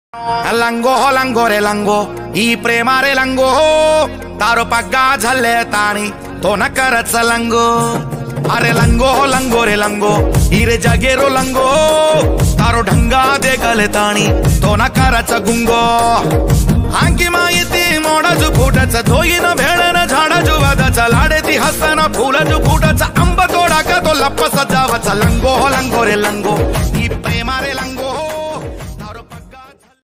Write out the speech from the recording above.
लंगो रे लंगो ही प्रेमा रे लंगो तारो पग्गा झल्ले ताणी तो न करच लंगो। अरे लंगो रे लंगो ही रे जगेरो लंगो तारो ढंगा दे गले ताणी तो न करच गुंगो। हांकी माहिती मोडाजू फुटच धोई न भेड़ न झाडाजू वदच लाडे ती हसन फुलजू फुटच अंब तोडा का तो लप्प सजावच लंगो रे लंगो ही प्रेमा रे लंगो।